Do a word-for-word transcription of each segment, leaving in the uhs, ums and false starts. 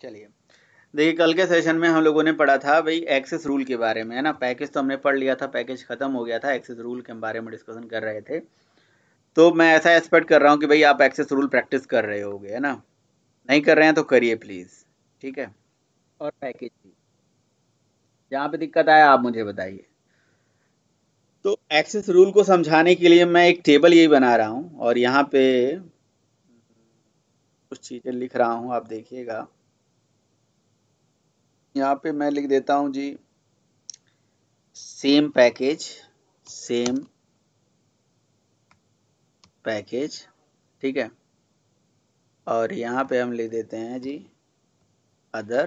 चलिए देखिए, कल के सेशन में हम लोगों ने पढ़ा था भाई एक्सेस रूल के बारे में, है ना। पैकेज तो हमने पढ़ लिया था, पैकेज खत्म हो गया था, एक्सेस रूल के बारे में डिस्कशन कर रहे थे। तो मैं ऐसा एक्सपेक्ट कर रहा हूँ कि भाई आप एक्सेस रूल प्रैक्टिस कर रहे होगे, है ना। नहीं कर रहे हैं तो करिए प्लीज़, ठीक है। और पैकेज भी, जहाँ पे दिक्कत आया आप मुझे बताइए। तो एक्सेस रूल को समझाने के लिए मैं एक टेबल यही बना रहा हूँ और यहाँ पे कुछ चीज़ें लिख रहा हूँ, आप देखिएगा। यहाँ पे मैं लिख देता हूँ जी, सेम पैकेज, सेम पैकेज, ठीक है। और यहाँ पे हम लिख देते हैं जी अदर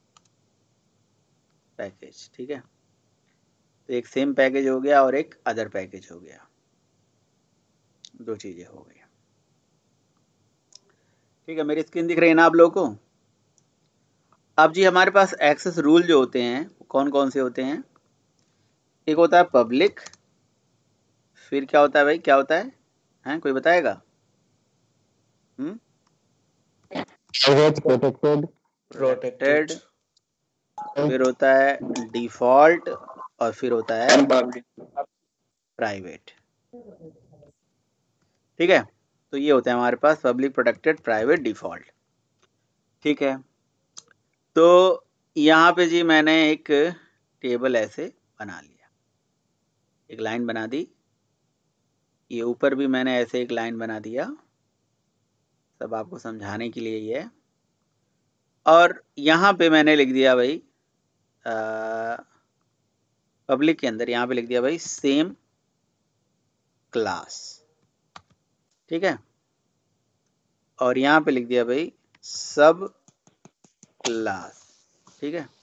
पैकेज, ठीक है। तो एक सेम पैकेज हो गया और एक अदर पैकेज हो गया, दो चीज़ें हो गई, ठीक है। मेरी स्क्रीन दिख रही है ना आप लोगों को। अब जी हमारे पास एक्सेस रूल जो होते हैं कौन कौन से होते हैं। एक होता है पब्लिक, फिर क्या होता है भाई, क्या होता है, हैं कोई बताएगा? हम्म प्रोटेक्टेड प्रोटेक्टेड, फिर होता है डिफॉल्ट और फिर होता है प्राइवेट, ठीक है। तो ये होते हैं हमारे पास पब्लिक, प्रोटेक्टेड, प्राइवेट, डिफॉल्ट, ठीक है। तो यहाँ पे जी मैंने एक टेबल ऐसे बना लिया, एक लाइन बना दी, ये ऊपर भी मैंने ऐसे एक लाइन बना दिया, सब आपको समझाने के लिए ये है। और यहाँ पे मैंने लिख दिया भाई पब्लिक के अंदर, यहाँ पे लिख दिया भाई सेम क्लास, ठीक है। और यहाँ पे लिख दिया भाई सब क्लास, ठीक है।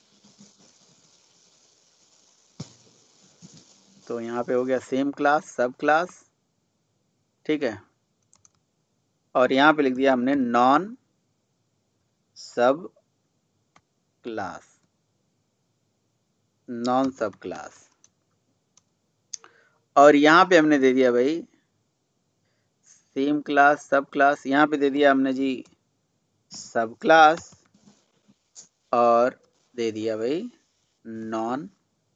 तो यहाँ पे हो गया सेम क्लास, सब क्लास, ठीक है। और यहाँ पे लिख दिया हमने non sub class, non sub class. और यहाँ पे हमने दे दिया भाई सेम क्लास, सब क्लास, यहाँ पे दे दिया हमने जी सब क्लास और दे दिया भाई नॉन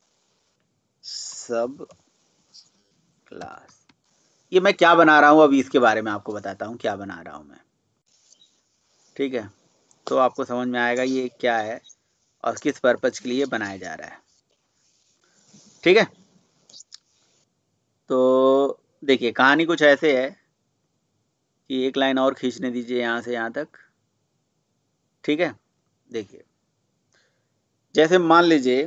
सब क्लास। ये मैं क्या बना रहा हूँ अभी इसके बारे में आपको बताता हूँ क्या बना रहा हूँ मैं, ठीक है। तो आपको समझ में आएगा ये क्या है और किस पर्पज के लिए बनाया जा रहा है, ठीक है। तो देखिए कहानी कुछ ऐसे है कि एक लाइन और खींचने दीजिए यहाँ से यहाँ तक, ठीक है। देखिए जैसे मान लीजिए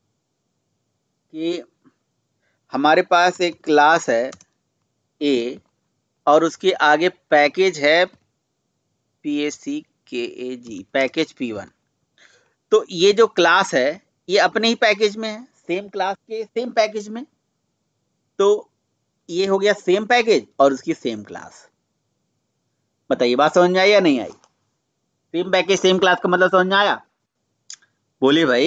कि हमारे पास एक क्लास है ए और उसके आगे पैकेज है P A C K A G, package P one. तो ये जो क्लास है ये अपने ही पैकेज में है, सेम क्लास के सेम पैकेज में। तो ये हो गया सेम पैकेज और उसकी सेम क्लास। बताइए बात समझ में आई या नहीं आई? सेम पैकेज सेम क्लास का मतलब समझ में आया? बोलिए भाई।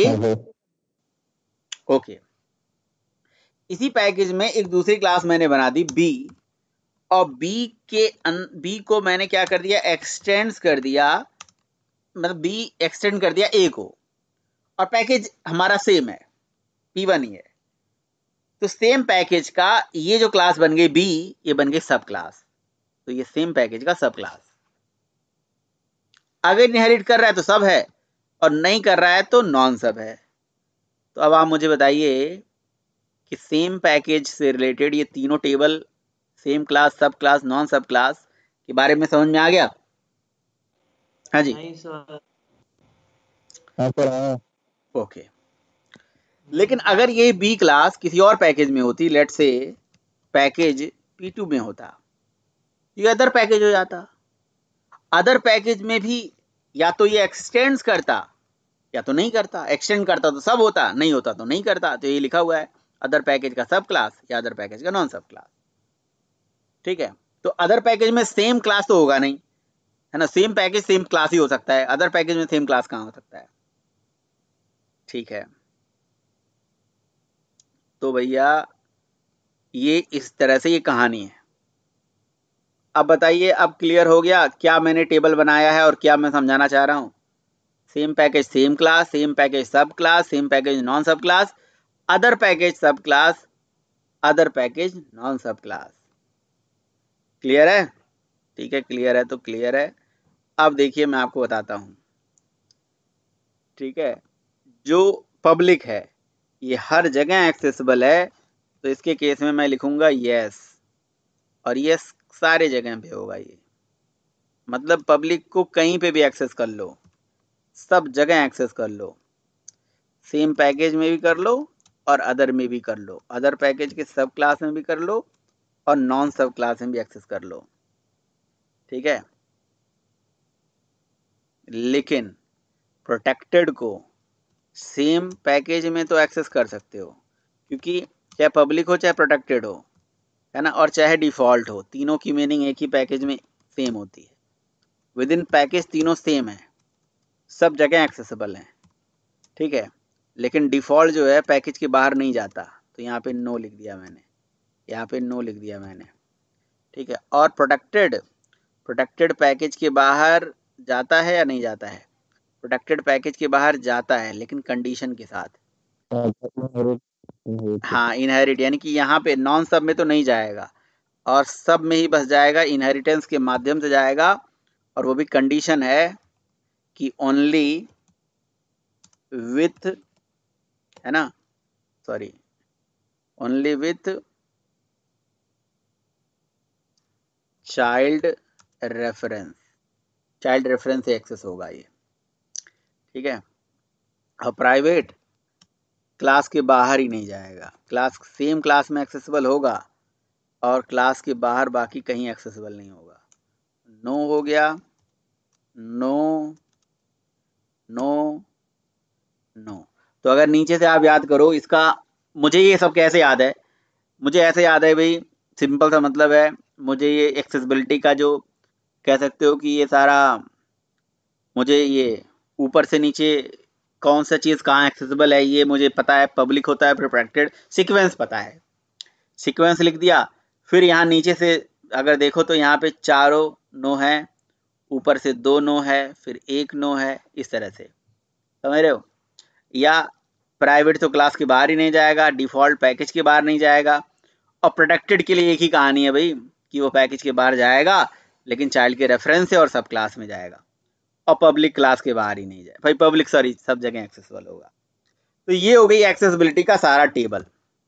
ओके, इसी पैकेज में एक दूसरी क्लास मैंने बना दी बी, और बी के बी को मैंने क्या कर दिया, एक्सटेंड कर दिया, मतलब बी एक्सटेंड कर दिया ए को, और पैकेज हमारा सेम है, पी वन ही है। तो सेम पैकेज का ये जो क्लास बन गई बी, ये बन गई सब क्लास। तो ये सेम पैकेज का सब क्लास। अगर इनहेरिट कर रहा है तो सब है और नहीं कर रहा है तो नॉन सब है। तो अब आप मुझे बताइए कि सेम पैकेज से रिलेटेड ये तीनों table, same class, sub class, non sub class के बारे में समझ में आ गया? हाँ जी, नहीं सर। ओके। लेकिन अगर ये बी क्लास किसी और पैकेज में होती, लेट से पैकेज पी टू में होता, ये अदर पैकेज हो जाता। अदर पैकेज में भी या तो ये एक्सटेंड करता या तो नहीं करता। एक्सटेंड करता तो सब होता, नहीं होता तो नहीं करता। तो ये लिखा हुआ है अदर पैकेज का सब क्लास या अदर पैकेज का नॉन सब क्लास, ठीक है। तो अदर पैकेज में सेम क्लास तो होगा नहीं, है ना। सेम पैकेज सेम क्लास ही हो सकता है, अदर पैकेज में सेम क्लास कहाँ हो सकता है, ठीक है। तो भैया ये इस तरह से ये कहानी है। अब बताइए, अब क्लियर हो गया क्या मैंने टेबल बनाया है और क्या मैं समझाना चाह रहा हूं? Same package same class, same package sub class, same package non sub class, other package sub class, other package non sub class. Clear है? ठीक है, क्लियर है तो क्लियर है। अब देखिए मैं आपको बताता हूं, ठीक है, जो पब्लिक है ये हर जगह एक्सेसिबल है, तो इसके केस में मैं लिखूंगा यस, और यस सारे जगह पे होगा ये, मतलब पब्लिक को कहीं पे भी एक्सेस कर लो, सब जगह एक्सेस कर लो, सेम पैकेज में भी कर लो और अदर में भी कर लो, अदर पैकेज के सब क्लास में भी कर लो और नॉन सब क्लास में भी एक्सेस कर लो, ठीक है। लेकिन प्रोटेक्टेड को सेम पैकेज में तो एक्सेस कर सकते हो, क्योंकि चाहे पब्लिक हो चाहे प्रोटेक्टेड हो, है ना, और चाहे डिफॉल्ट हो, तीनों की मीनिंग एक ही पैकेज में सेम होती है। विद इन पैकेज तीनों सेम है, सब जगह एक्सेसिबल है, ठीक है। लेकिन डिफॉल्ट जो है पैकेज के बाहर नहीं जाता, तो यहाँ पे नो लिख दिया मैंने, यहाँ पे नो लिख दिया मैंने, ठीक है। और प्रोटेक्टेड, प्रोटेक्टेड पैकेज के बाहर जाता है या नहीं जाता है? प्रोटेक्टेड पैकेज के बाहर जाता है, लेकिन कंडीशन के साथ। हाँ, इनहेरिट, यानी कि यहाँ पे नॉन सब में तो नहीं जाएगा और सब में ही बस जाएगा, इनहेरिटेंस के माध्यम से जाएगा, और वो भी कंडीशन है कि ओनली विथ, है ना, sorry, only with child reference, child reference से एक्सेस होगा ये, ठीक है। और प्राइवेट क्लास के बाहर ही नहीं जाएगा, क्लास सेम क्लास में एक्सेसिबल होगा और क्लास के बाहर बाकी कहीं एक्सेसिबल नहीं होगा। नो हो गया, नो, नो, नो। तो अगर नीचे से आप याद करो इसका, मुझे ये सब कैसे याद है, मुझे ऐसे याद है भाई, सिंपल सा मतलब है, मुझे ये एक्सेसिबिलिटी का जो कह सकते हो कि ये सारा, मुझे ये ऊपर से नीचे कौन सा चीज़ कहाँ एक्सेसिबल है ये मुझे पता है, पब्लिक होता है, प्रोटेक्टेड, सीक्वेंस पता है, सीक्वेंस लिख दिया। फिर यहाँ नीचे से अगर देखो तो यहाँ पे चारों नो है, ऊपर से दो नो है, फिर एक नो है, इस तरह से, समझ रहे हो? या प्राइवेट तो क्लास के बाहर ही नहीं जाएगा, डिफॉल्ट पैकेज के बाहर नहीं जाएगा, और प्रोटेक्टेड के लिए एक ही कहानी है भाई कि वो पैकेज के बाहर जाएगा लेकिन चाइल्ड के रेफरेंस से और सब क्लास में जाएगा, और पब्लिक क्लास के बाहर ही नहीं जाए भाई, पब्लिक सॉरी सब जगह एक्सेसिबल होगा। तो ये हो गई एक्सेसिबिलिटी का सारा टेबल।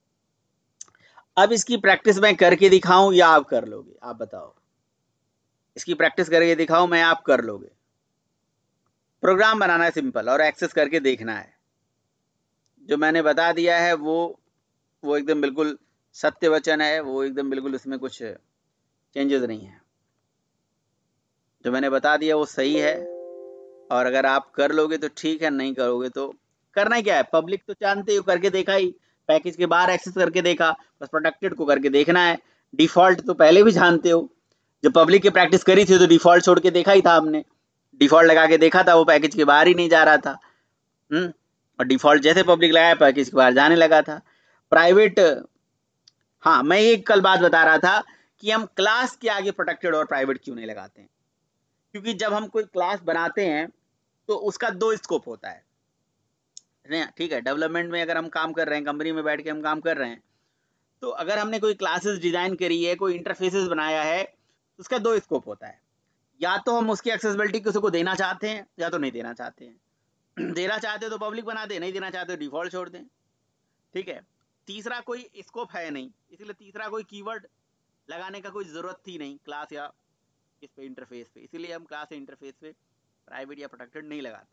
अब इसकी प्रैक्टिस मैं करके दिखाऊं या आप कर लोगे? आप बताओ, इसकी प्रैक्टिस करके दिखाऊं मैं, आप कर लोगे? प्रोग्राम बनाना है सिंपल और एक्सेस करके देखना है, जो मैंने बता दिया है वो वो एकदम बिल्कुल सत्य वचन है, वो एकदम बिल्कुल उसमें कुछ चेंजेस नहीं है, जो मैंने बता दिया वो सही है। और अगर आप कर लोगे तो ठीक है, नहीं करोगे तो करना ही क्या है, पब्लिक तो जानते हो, करके देखा ही, पैकेज के बाहर एक्सेस करके देखा, बस प्रोटेक्टेड को करके देखना है। डिफॉल्ट तो पहले भी जानते हो, जब पब्लिक की प्रैक्टिस करी थी तो डिफॉल्ट छोड़ के देखा ही था हमने, डिफॉल्ट लगा के देखा था, वो पैकेज के बाहर ही नहीं जा रहा था। हम्म और डिफॉल्ट जैसे पब्लिक लगाया पैकेज के बाहर जाने लगा था। प्राइवेट, हाँ मैं एक कल बात बता रहा था कि हम क्लास के आगे प्रोटेक्टेड और प्राइवेट क्यों नहीं लगाते हैं, क्योंकि जब हम कोई क्लास बनाते हैं तो उसका दो स्कोप होता है, ठीक है। डेवलपमेंट में अगर हम काम कर रहे हैं, कंपनी में बैठ के हम काम कर रहे हैं, तो अगर हमने कोई क्लासेस डिजाइन करी है, कोई इंटरफेसेस बनाया है, तो उसका दो स्कोप होता है, या तो हम उसकी एक्सेसिबिलिटी किसी को देना चाहते हैं या तो नहीं देना चाहते हैं। देना चाहते हो तो पब्लिक बना दे, नहीं देना चाहते हो डिफॉल्ट छोड़ दें, ठीक है। तीसरा कोई स्कोप है नहीं, इसलिए तीसरा कोई कीवर्ड लगाने का कोई जरूरत थी नहीं क्लास या इस पे इंटरफेस पे, इसीलिए हम क्लास या इंटरफेस पे प्राइवेट या प्रोटेक्टेड नहीं लगाते।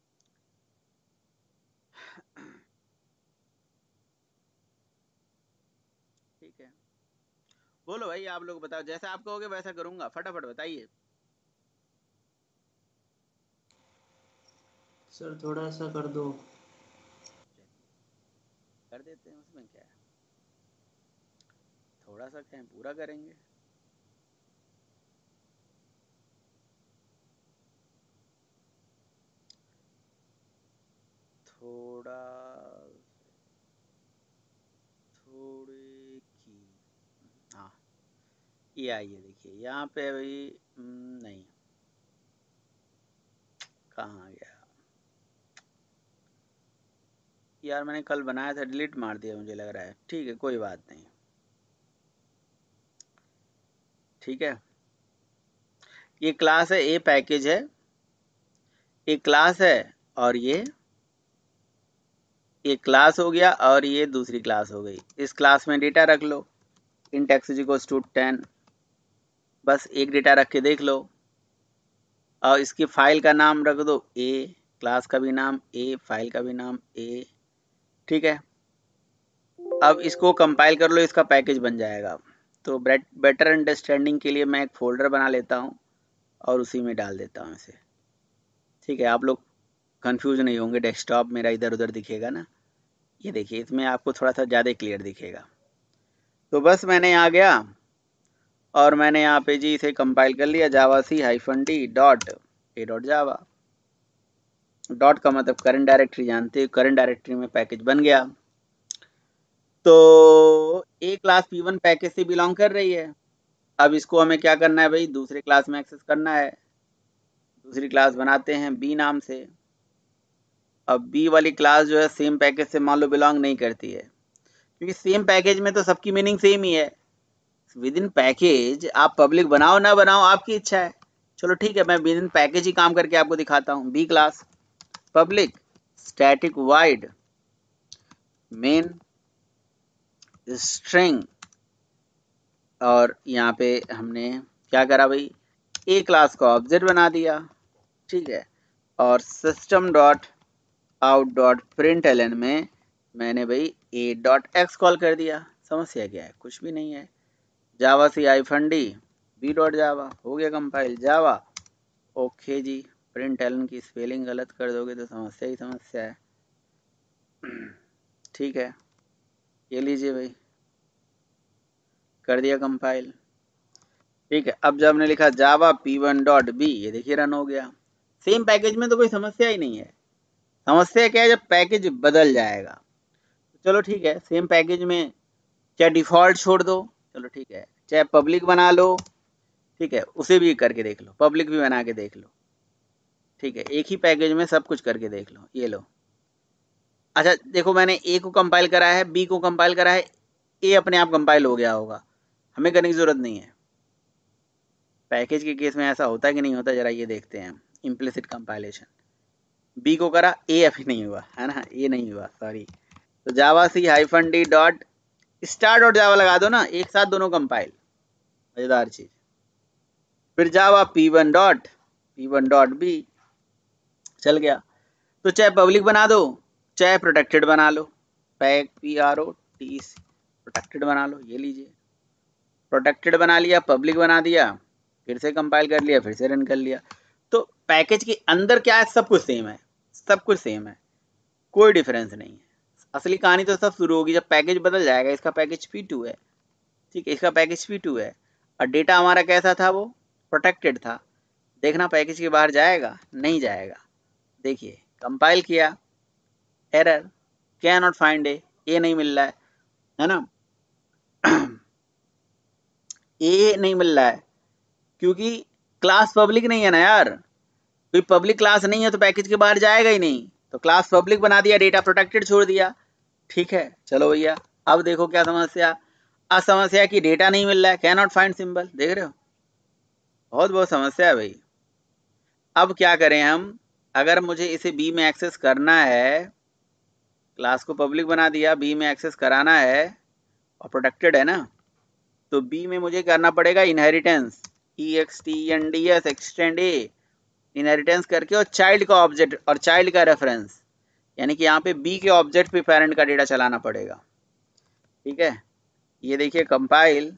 ठीक है, बोलो भाई, आप लोग बताओ, जैसा आप कहोगे वैसा करूंगा, फटाफट बताइए। सर थोड़ा सा कर दो। कर देते हैं, उसमें क्या है, थोड़ा सा क्या है, पूरा करेंगे। थोड़ा, थोड़े की, हाँ ये आइए देखिए यहाँ पे अभी, नहीं कहाँ गया, यार मैंने कल बनाया था, डिलीट मार दिया मुझे लग रहा है। ठीक है, कोई बात नहीं। ठीक है, ये क्लास है, ए पैकेज है, एक क्लास है, और ये एक क्लास हो गया और ये दूसरी क्लास हो गई। इस क्लास में डेटा रख लो, int x is equals to ten, बस एक डेटा रख के देख लो। और इसकी फाइल का नाम रख दो ए, क्लास का भी नाम ए, फाइल का भी नाम ए। ठीक है, अब इसको कंपाइल कर लो, इसका पैकेज बन जाएगा। तो बेटर अंडरस्टैंडिंग के लिए मैं एक फोल्डर बना लेता हूँ और उसी में डाल देता हूँ इसे। ठीक है, आप लोग कंफ्यूज नहीं होंगे, डेस्कटॉप मेरा इधर उधर दिखेगा ना, ये देखिए इसमें आपको थोड़ा सा ज़्यादा क्लियर दिखेगा। तो बस मैंने यहाँ गया और मैंने यहाँ पे जी इसे कंपाइल कर लिया, java c hyphen d dot A dot java. Dot का मतलब करंट डायरेक्टरी जानते हो, करंट डायरेक्टरी में पैकेज बन गया। तो A class P one package से बिलोंग कर रही है। अब इसको हमें क्या करना है भाई, दूसरे क्लास में एक्सेस करना है। दूसरी क्लास बनाते हैं बी नाम से। अब बी वाली क्लास जो है सेम पैकेज से मान लो बिलोंग नहीं करती है, क्योंकि सेम पैकेज में तो सबकी मीनिंग सेम ही है। विद इन पैकेज आप पब्लिक बनाओ ना बनाओ आपकी इच्छा है। चलो ठीक है, मैं विद इन पैकेज ही काम करके आपको दिखाता हूँ। B class public static void main string, और यहाँ पे हमने क्या करा भाई, ए क्लास का ऑब्जेक्ट बना दिया। ठीक है, और system dot out dot println में मैंने भाई ए डॉट एक्स कॉल कर दिया। समस्या क्या है, कुछ भी नहीं है। Java c hyphen d B dot java, हो गया कंपाइल जावा। ओके जी, प्रिंट एलन की स्पेलिंग गलत कर दोगे तो समस्या ही समस्या है। ठीक है, ये लीजिए भाई, कर दिया कंपाइल। ठीक है, अब जब हमने लिखा java P one dot B, ये देखिए रन हो गया। सेम पैकेज में तो कोई समस्या ही नहीं है। समस्या क्या है, जब पैकेज बदल जाएगा। चलो ठीक है, सेम पैकेज में चाहे डिफॉल्ट छोड़ दो, चलो ठीक है, चाहे पब्लिक बना लो, ठीक है, उसे भी करके देख लो, पब्लिक भी बना के देख लो। ठीक है, एक ही पैकेज में सब कुछ करके देख लो। ये लो, अच्छा देखो, मैंने ए को कंपाइल करा है, बी को कंपाइल करा है, ए अपने आप कंपाइल हो गया होगा, हमें करने की जरूरत नहीं है। पैकेज के केस में ऐसा होता है कि नहीं होता, जरा ये देखते हैं। इम्प्लिसिट कंपाइलेशन, बी को करा, ए अभी नहीं हुआ है ना, ए नहीं हुआ, सॉरी। तो java c hyphen d dot star dot java लगा दो ना, एक साथ दोनों कंपाइल, मजेदार चीज। फिर java P one dot P one dot B, चल गया। तो चाहे पब्लिक बना दो, चाहे प्रोटेक्टेड बना लो, pack P R O T protected बना लो। ये लीजिए, प्रोटेक्टेड बना लिया, पब्लिक बना दिया, फिर से कंपाइल कर लिया, फिर से रन कर लिया। तो पैकेज के अंदर क्या है, सब कुछ सेम है, सब कुछ सेम है, कोई डिफरेंस नहीं है। असली कहानी तो सब शुरू होगी जब पैकेज बदल जाएगा। इसका पैकेज पी टू है, ठीक है, इसका पैकेज पी टू है, और डेटा हमारा कैसा था, वो प्रोटेक्टेड था। देखना पैकेज के बाहर जाएगा, नहीं जाएगा। देखिए कंपाइल किया, error, can not find A, A नहीं मिल रहा है, है ना। ए नहीं मिल रहा है क्योंकि क्लास पब्लिक नहीं है ना यार। कोई पब्लिक क्लास नहीं है तो पैकेज के बाहर जाएगा ही नहीं। तो क्लास पब्लिक बना दिया, डेटा प्रोटेक्टेड छोड़ दिया। ठीक है, चलो भैया, अब देखो क्या समस्या। अब समस्या की डेटा नहीं मिल रहा है, कैन नॉट फाइंड सिंबल, देख रहे हो, बहुत बहुत समस्या है भाई। अब क्या करें हम, अगर मुझे इसे बी में एक्सेस करना है, क्लास को पब्लिक बना दिया, बी में एक्सेस कराना है और प्रोटेक्टेड है ना, तो बी में मुझे करना पड़ेगा inheritance, E X T N D S extend A, inheritance करके, और चाइल्ड का ऑब्जेक्ट और चाइल्ड का रेफरेंस, यानी कि यहाँ पे बी के ऑब्जेक्ट पे पेरेंट का डेटा चलाना पड़ेगा। ठीक है, ये देखिए कंपाइल,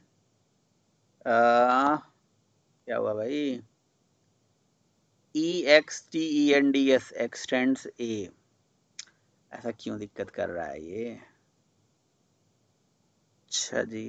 क्या हुआ भाई, E X T E N D S extends A, ऐसा क्यों दिक्कत कर रहा है ये। अच्छा जी,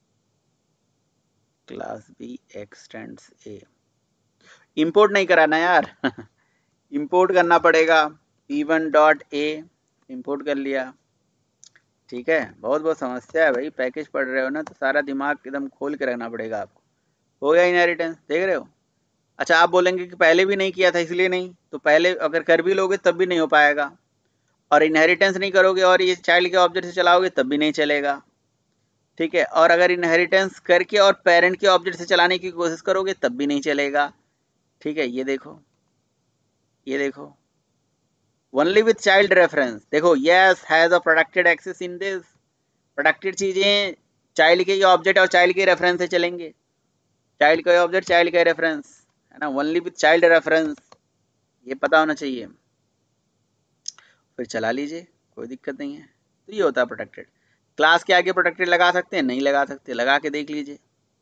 class B extends A, import नहीं कराना यार। इंपोर्ट करना पड़ेगा, P one dot A import कर लिया। ठीक है, बहुत बहुत समस्या है भाई, पैकेज पढ़ रहे हो ना तो सारा दिमाग एकदम खोल के रखना पड़ेगा आपको। हो गया इनहेरिटेंस, देख रहे हो। अच्छा आप बोलेंगे कि पहले भी नहीं किया था इसलिए नहीं, तो पहले अगर कर भी लोगे तब भी नहीं हो पाएगा। और इनहेरिटेंस नहीं करोगे और ये चाइल्ड के ऑब्जेक्ट से चलाओगे तब भी नहीं चलेगा, ठीक है। और अगर इनहेरिटेंस करके और पेरेंट के ऑब्जेक्ट से चलाने की कोशिश करोगे तब भी नहीं चलेगा, ठीक है। ये देखो, ये देखो, ओनली विथ चाइल्ड रेफरेंस, देखो yes has a protected access in this, protected चीजें चाइल्ड के ऑब्जेक्ट और चाइल्ड के रेफरेंस से चलेंगे, चाइल्ड का ऑब्जेक्ट चाइल्ड का रेफरेंस है ना, ओनली विथ चाइल्ड रेफरेंस, ये पता होना चाहिए, फिर चला लीजिए, कोई दिक्कत नहीं है। तो ये होता है प्रोटेक्टेड। क्लास के आगे प्रोटेक्टेड लगा सकते हैं, नहीं लगा सकते, लगा के देख लीजिए।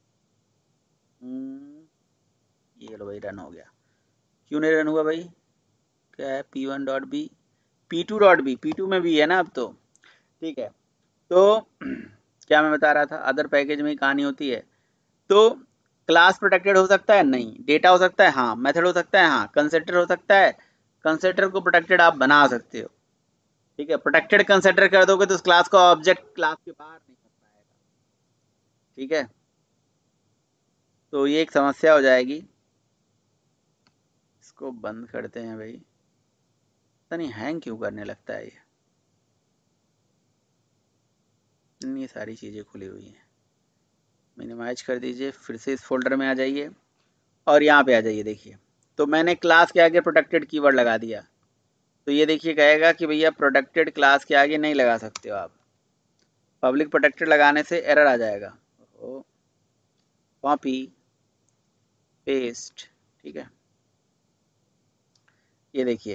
ये लो भाई, रन हो गया। क्यों नहीं रन हुआ भाई? क्या है? P one dot B, P two dot B, P two में भी है ना अब तो, ठीक है। तो क्या मैं बता रहा था, अदर पैकेज में ही कहानी होती है। तो क्लास प्रोटेक्टेड हो सकता है? नहीं। डेटा हो सकता है? हाँ। मेथड हो सकता है? हाँ। कंस्ट्रक्टर हो सकता है? कंस्ट्रक्टर को प्रोटेक्टेड आप बना सकते हो, ठीक है। प्रोटेक्टेड कंस्ट्रक्टर कर दोगे तो उस क्लास का ऑब्जेक्ट क्लास के बाहर नहीं कर पाएगा, ठीक है। तो ये एक समस्या हो जाएगी। इसको बंद करते हैं भाई, पता नहीं हैंग क्यों करने लगता है ये, इतनी सारी चीज़ें खुली हुई हैं। मिनिमाइज कर दीजिए, फिर से इस फोल्डर में आ जाइए और यहाँ पे आ जाइए। देखिए, तो मैंने क्लास के आगे प्रोटेक्टेड कीवर्ड लगा दिया, तो ये देखिए कहेगा कि भैया प्रोटेक्टेड क्लास के आगे नहीं लगा सकते हो आप, पब्लिक प्रोटेक्टेड लगाने से एरर आ जाएगा। कॉपी पेस्ट, ठीक है। ये देखिए,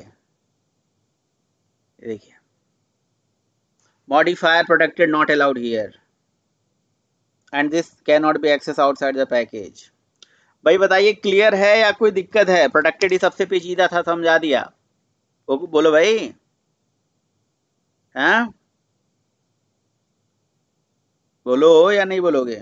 ये देखिए, modifier protected not allowed here and this can not be access outside the package. भाई बताइए, क्लियर है या कोई दिक्कत है? प्रोटेक्टेड ही सबसे पेचीदा था, समझा दिया। वो बोलो भाई, हैं? बोलो या नहीं बोलोगे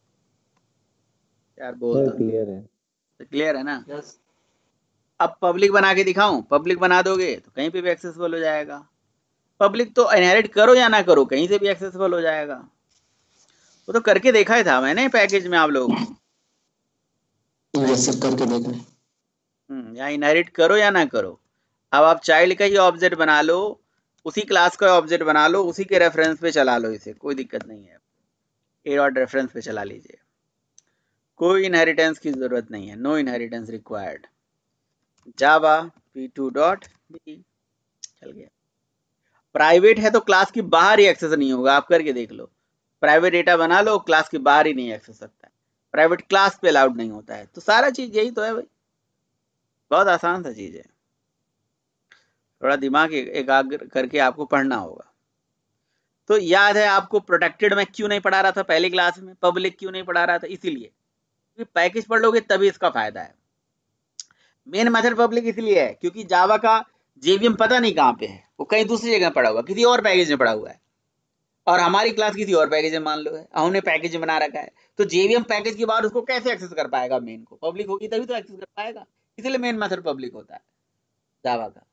यार? बोल सर दो। क्लियर है। तो क्लियर है ना? यस। अब पब्लिक बना के दिखाऊं? पब्लिक बना दोगे तो कहीं पे भी एक्सेसिबल हो जाएगा। पब्लिक तो इनहेरिट करो या ना करो, कहीं से भी एक्सेसिबल हो जाएगा। वो तो करके देखा ही था मैंने पैकेज में आप लोगों को। यस सर, करके देख रहे हैं। हम्म, या इनहेरिट करो या ना करो, अब आप चाइल्ड का ही ऑब्जेक्ट बना लो, उसी क्लास का ऑब्जेक्ट बना लो, उसी के रेफरेंस पे चला लो, इसे कोई दिक्कत नहीं है। ए डॉट रेफरेंस पे चला लीजिए, कोई इनहेरिटेंस की जरूरत नहीं है, no inheritance required. Java P two dot B, चल गया। प्राइवेट है तो क्लास के बाहर ही एक्सेस नहीं होगा, आप करके देख लो। प्राइवेट डेटा बना लो, क्लास के बाहर ही नहीं एक्सेस सकता है, प्राइवेट क्लास पे अलाउड नहीं होता है। तो सारा चीज यही तो है भाई, बहुत आसान सा चीज है, थोड़ा दिमाग एकाग्र करके आपको पढ़ना होगा। तो याद है आपको प्रोटेक्टेड में क्यों नहीं पढ़ा रहा था पहली क्लास में, पब्लिक क्यों नहीं पढ़ा रहा था? इसीलिए क्योंकि पैकेज पढ़ लोगे तभी इसका फायदा है। मेन मेथड पब्लिक इसलिए है क्योंकि जावा का जेवीएम पता नहीं कहाँ पे है, वो कहीं दूसरी जगह पड़ा हुआ, किसी और पैकेज में पड़ा हुआ है, और हमारी क्लास किसी और पैकेज में मान लो है, हमने पैकेज बना रखा है। तो जेवीएम पैकेज के बाद उसको कैसे एक्सेस कर पाएगा? मेन को पब्लिक होगी तभी तो एक्सेस कर पाएगा, इसलिए मेन मेथड पब्लिक होता है जावा का।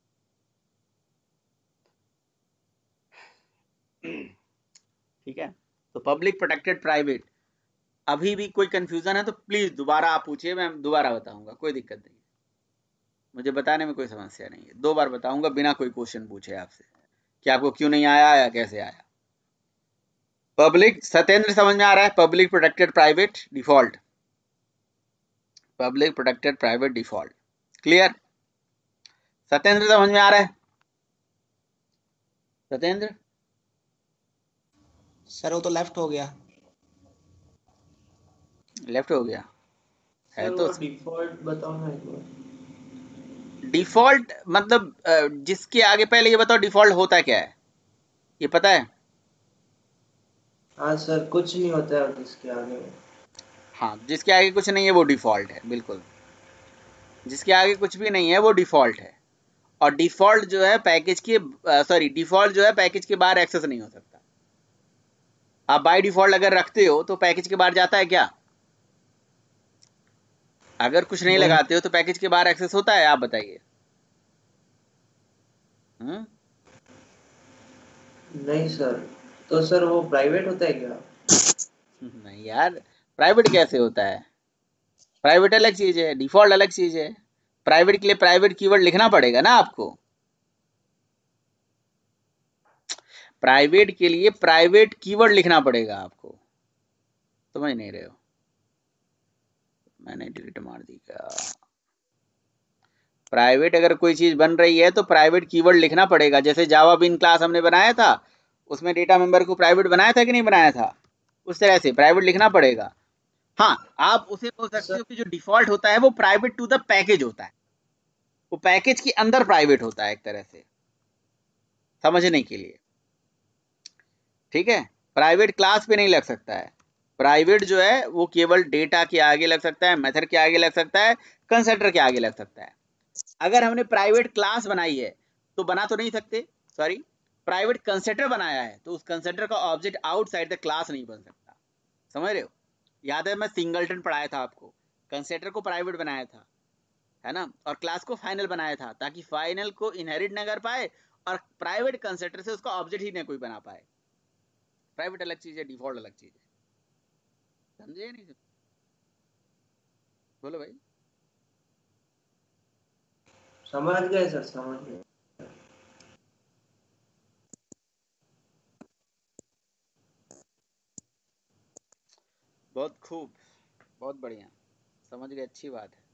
ठीक है, तो पब्लिक, प्रोटेक्टेड, प्राइवेट। अभी भी कोई कंफ्यूजन है तो प्लीज दोबारा आप पूछिए, मैं दोबारा बताऊंगा, कोई दिक्कत नहीं, मुझे बताने में कोई समस्या नहीं है। दो बार बताऊंगा बिना कोई क्वेश्चन पूछे आपसे कि आपको क्यों नहीं आया या कैसे आया। पब्लिक, सत्येंद्र समझ में आ रहा है? Public protected private default, public protected private default, clear? Satyendra समझ में आ रहा है? सत्येंद्र सर वो तो लेफ्ट हो गया। लेफ्ट हो गया है सर तो वो डिफॉल्ट बताओ ना एक बार। डिफॉल्ट मतलब जिसके आगे, पहले ये बताओ डिफॉल्ट होता क्या है, ये पता है? हाँ सर, कुछ नहीं होता है इसके आगे। हाँ, जिसके आगे कुछ नहीं है वो डिफॉल्ट है, बिल्कुल, जिसके आगे कुछ भी नहीं है वो डिफॉल्ट है। और डिफॉल्ट जो है पैकेज के, सॉरी डिफॉल्ट जो है पैकेज के बाहर एक्सेस नहीं हो सकता। आप बाय डिफॉल्ट अगर रखते हो तो पैकेज के बाहर जाता है क्या? अगर कुछ नहीं नहीं लगाते हो तो पैकेज के बाहर एक्सेस होता है? आप बताइए। हम्म, नहीं सर, तो सर वो प्राइवेट होता है क्या? नहीं यार, प्राइवेट कैसे होता है? प्राइवेट अलग चीज है, डिफॉल्ट अलग चीज है। प्राइवेट के लिए प्राइवेट कीवर्ड लिखना पड़ेगा ना आपको। प्राइवेट के लिए प्राइवेट कीवर्ड लिखना पड़ेगा आपको, समझ नहीं रहे हो? मैंने डिलीट मार दी क्या? प्राइवेट अगर कोई चीज बन रही है तो प्राइवेट कीवर्ड लिखना पड़ेगा। जैसे जावा बीन क्लास हमने बनाया था, उसमें डेटा मेंबर को प्राइवेट बनाया था कि नहीं बनाया था, उस तरह से प्राइवेट लिखना पड़ेगा। हाँ, आप उसे बोल सकते हो कि जो डिफॉल्ट होता है वो प्राइवेट टू द पैकेज होता है, वो पैकेज के अंदर प्राइवेट होता है एक तरह से, समझने के लिए, ठीक है? प्राइवेट क्लास पे नहीं लग सकता है। प्राइवेट जो है वो केवल डेटा के आगे लग सकता है, मेथड के आगे लग सकता है, कंस्ट्रक्टर के आगे लग सकता है। अगर हमने प्राइवेट क्लास बनाई है तो बना तो नहीं सकते, सॉरी, प्राइवेट कंस्ट्रक्टर बनाया है तो उस कंस्ट्रक्टर का ऑब्जेक्ट आउटसाइड द क्लास नहीं बन सकता, समझ रहे हो? याद है मैं सिंगलटन पढ़ाया था आपको, कंस्ट्रक्टर को प्राइवेट बनाया था, है ना, और क्लास को फाइनल बनाया था ताकि फाइनल को इनहेरिट ना कर पाए और प्राइवेट कंस्ट्रक्टर से उसका ऑब्जेक्ट ही ना कोई बना पाए। प्राइवेट अलग चीज है, डिफॉल्ट अलग चीज है, समझे नहीं? बोलो भाई। समझ गए सर, समझ गए। बहुत खूब, बहुत बढ़िया, समझ गए, अच्छी बात है।